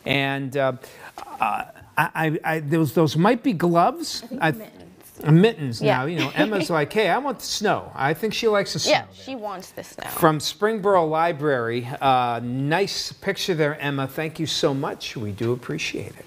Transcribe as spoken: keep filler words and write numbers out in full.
And uh, uh, I, I, those, those might be gloves. I think I, mittens. Mittens Yeah. now, you know, Emma's like, hey, I want the snow. I think she likes the snow. Yeah, there. she wants the snow. From Springboro Library, uh, nice picture there, Emma. Thank you so much. We do appreciate it.